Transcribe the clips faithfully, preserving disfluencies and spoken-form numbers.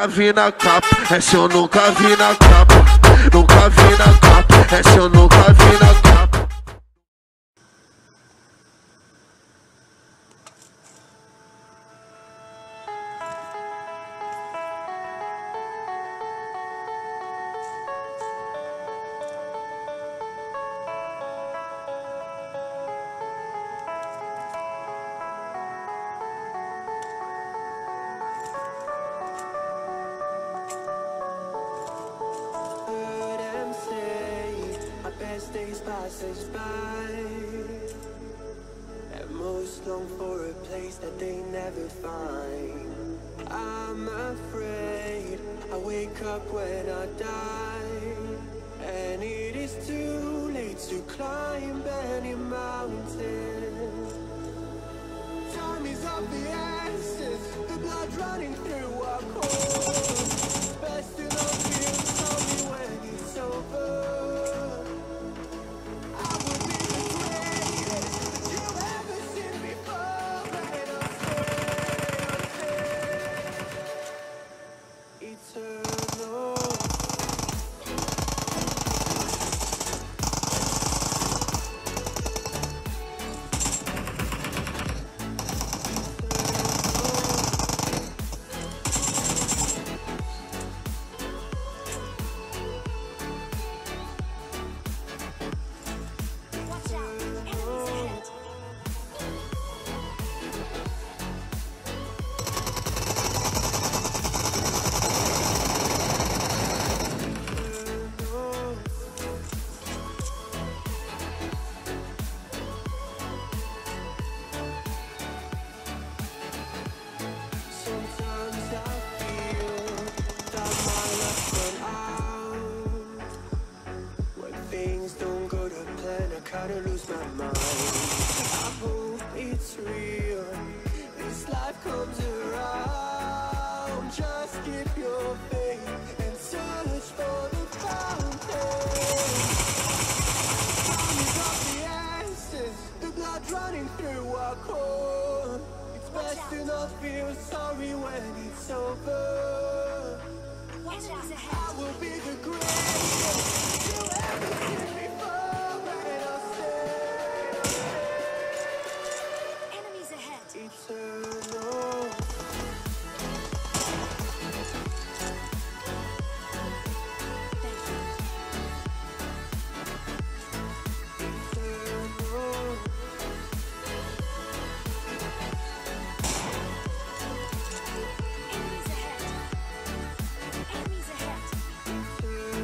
nunca vi na capa, essa eu nunca vi na capa. Nunca vi na capa, essa eu nunca vi na capa. Days passes by, and most long for a place that they never find. I'm afraid I wake up when I die, and it is too late to climb any mountain. Time is of the essence, the blood running through our core. Best to not feel sorry when it's over. Kinda lose my mind. I hope it's real. This life comes around. Just keep your faith and search for the fountain. Time is of the essence, the blood running through our core. It's best to not feel sorry when it's over. I will be the greatest you ever seen before. Eternal. Enemies ahead. Enemies ahead.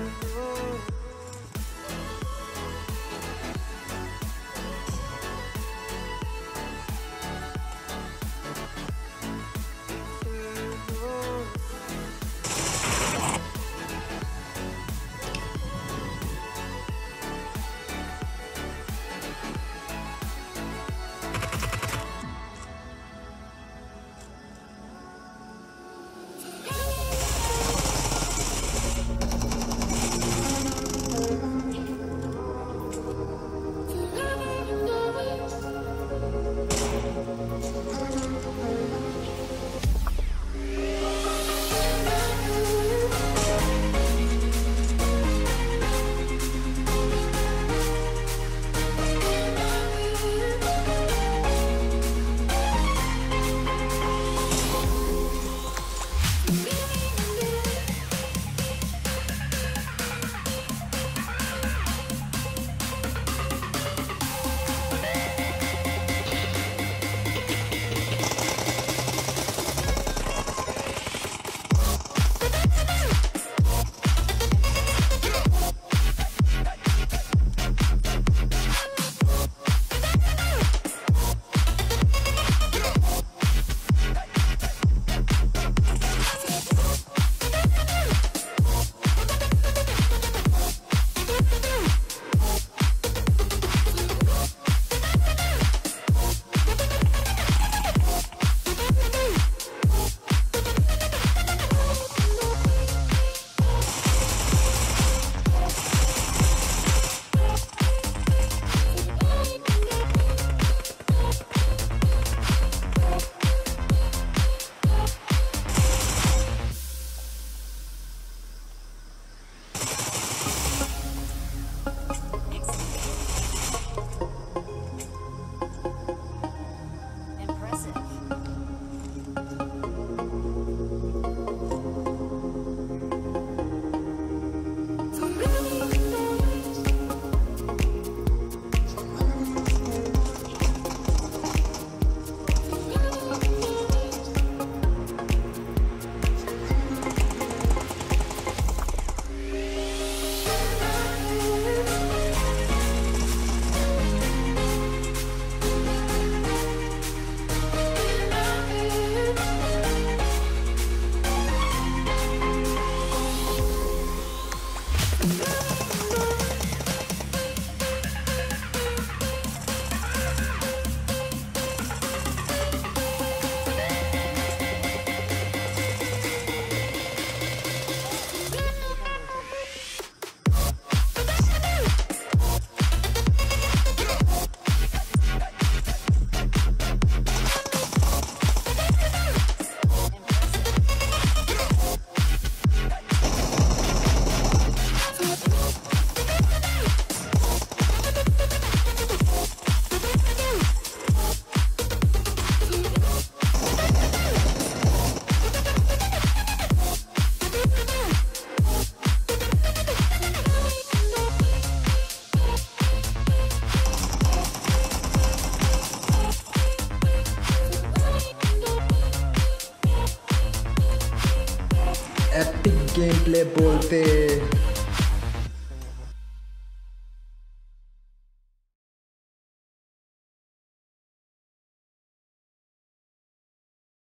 Epic game play बोलते